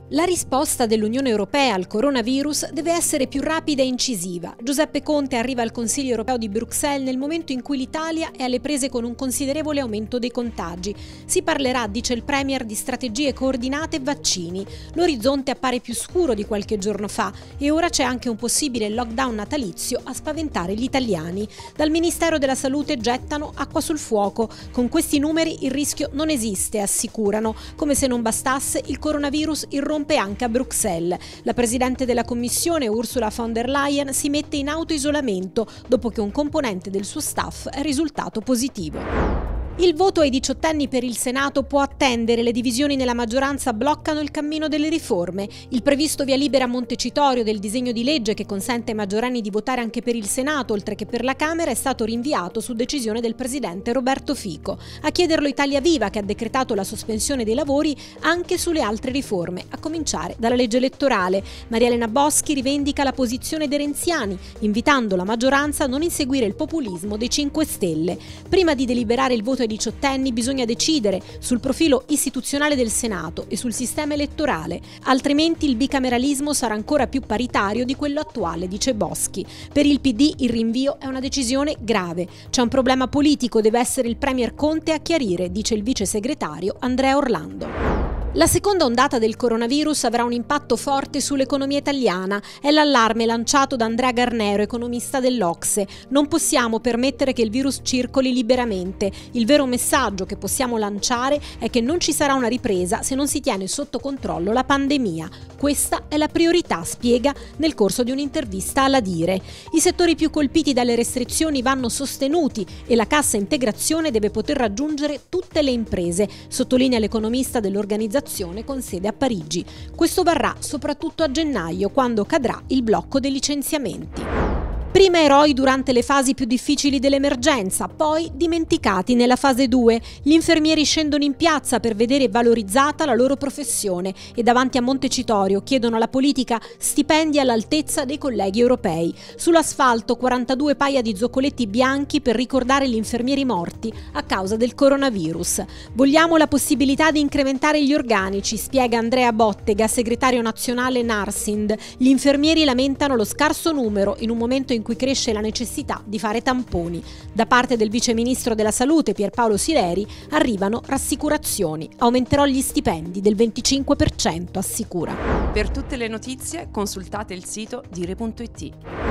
La risposta dell'Unione Europea al coronavirus deve essere più rapida e incisiva. Giuseppe Conte arriva al Consiglio Europeo di Bruxelles nel momento in cui l'Italia è alle prese con un considerevole aumento dei contagi. Si parlerà, dice il Premier, di strategie coordinate e vaccini. L'orizzonte appare più scuro di qualche giorno fa e ora c'è anche un possibile lockdown natalizio a spaventare gli italiani. Dal Ministero della Salute gettano acqua sul fuoco. Con questi numeri il rischio non esiste, assicurano. Come se non bastasse, il coronavirus irrompe anche a Bruxelles. La Presidente della Commissione, Ursula von der Leyen, si mette in autoisolamento dopo che un componente del suo staff è risultato positivo. Il voto ai diciottenni per il Senato può attendere, le divisioni nella maggioranza bloccano il cammino delle riforme. Il previsto via libera a Montecitorio del disegno di legge che consente ai maggiorenni di votare anche per il Senato, oltre che per la Camera, è stato rinviato su decisione del presidente Roberto Fico. A chiederlo Italia Viva, che ha decretato la sospensione dei lavori anche sulle altre riforme, a cominciare dalla legge elettorale. Maria Elena Boschi rivendica la posizione dei renziani, invitando la maggioranza a non inseguire il populismo dei 5 Stelle. Prima di deliberare il voto ai diciottenni bisogna decidere sul profilo istituzionale del Senato e sul sistema elettorale, altrimenti il bicameralismo sarà ancora più paritario di quello attuale, dice Boschi. Per il PD il rinvio è una decisione grave. C'è un problema politico, deve essere il Premier Conte a chiarire, dice il vice segretario Andrea Orlando. La seconda ondata del coronavirus avrà un impatto forte sull'economia italiana. È l'allarme lanciato da Andrea Garnero, economista dell'Ocse. Non possiamo permettere che il virus circoli liberamente. Il vero messaggio che possiamo lanciare è che non ci sarà una ripresa se non si tiene sotto controllo la pandemia. Questa è la priorità, spiega nel corso di un'intervista alla Dire. I settori più colpiti dalle restrizioni vanno sostenuti e la cassa integrazione deve poter raggiungere tutte le imprese, sottolinea l'economista dell'organizzazione con sede a Parigi. Questo varrà soprattutto a gennaio, quando cadrà il blocco dei licenziamenti. Prima eroi durante le fasi più difficili dell'emergenza, poi dimenticati nella fase 2. Gli infermieri scendono in piazza per vedere valorizzata la loro professione e davanti a Montecitorio chiedono alla politica stipendi all'altezza dei colleghi europei. Sull'asfalto 42 paia di zoccoletti bianchi per ricordare gli infermieri morti a causa del coronavirus. Vogliamo la possibilità di incrementare gli organici, spiega Andrea Bottega, segretario nazionale Narsind. Gli infermieri lamentano lo scarso numero in un momento in cui cresce la necessità di fare tamponi. Da parte del vice ministro della Salute Pierpaolo Sileri arrivano rassicurazioni. Aumenterò gli stipendi del 25%, assicura. Per tutte le notizie consultate il sito dire.it.